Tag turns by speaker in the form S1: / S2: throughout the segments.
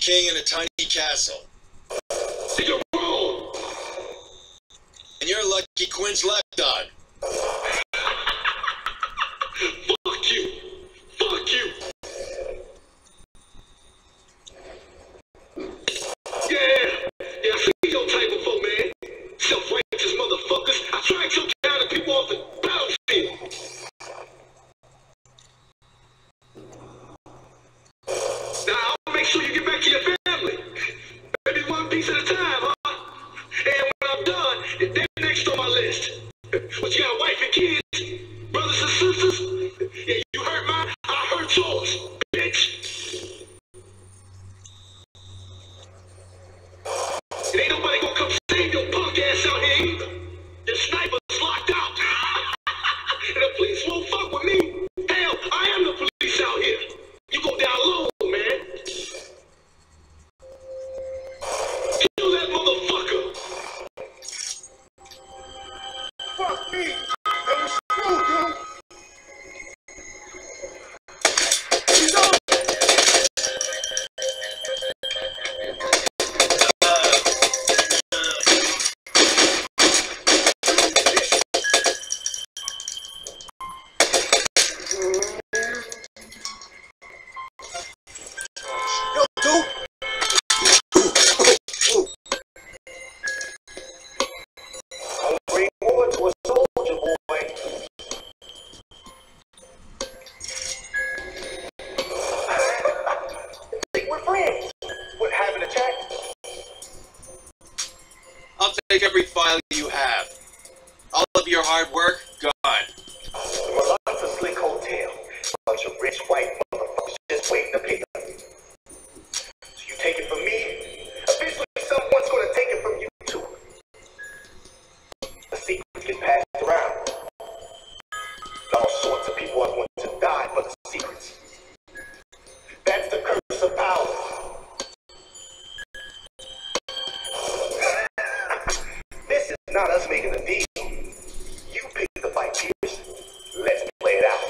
S1: king in a tiny castle.
S2: You're wrong.
S1: And you're lucky Quinn's lapdog.
S2: Fuck you. Fuck you. Yeah, I see your type before, man. Self-righteous motherfuckers. I tried some kind of people off the battlefield. Now, I'll make sure you get back to your family. Maybe one piece at a time, huh? And when I'm done, they're next on my list. But you got a wife and kids, brothers and sisters? Yeah, you hurt mine, I hurt yours, bitch. It ain't nobody gonna come save your punk ass out here either. Your sniper's locked out. And the police won't fuck with me. Hell, I am the police out here. You go down low, man. Kill that motherfucker.
S3: Fuck me. That was screw, dude.
S1: I'll take every file you have. All of your hard work, gone.
S3: The Malon's a slick hotel. Bunch of rich white motherfuckers just waiting to pick up. So you take it from me, eventually someone's gonna take it from you too. The secrets get passed around. All sorts of people are going to die for the secrets. That's the curse of power. This is not us making a deal. You pick the fight, Pierce. Let's play it out.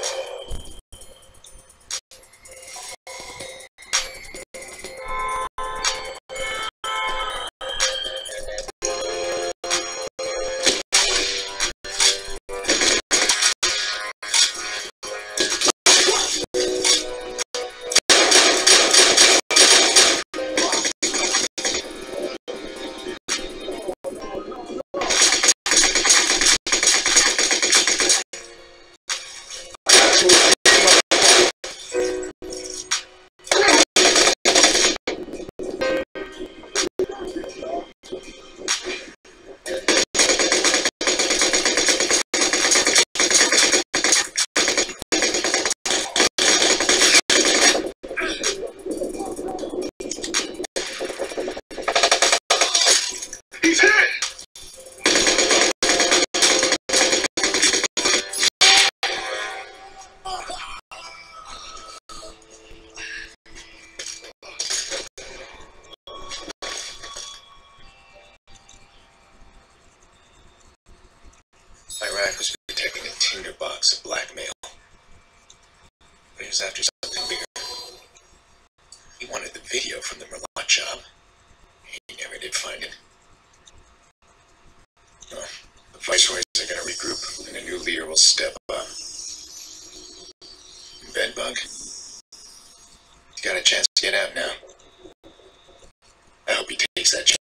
S2: He's hit!
S1: Iraq was protecting a tinderbox of blackmail. But he was after something bigger. He wanted the video from the Merlot job. He never did find it. Well, the viceroys are going to regroup, and a new leader will step up. Bedbug? He's got a chance to get out now. I hope he takes that chance.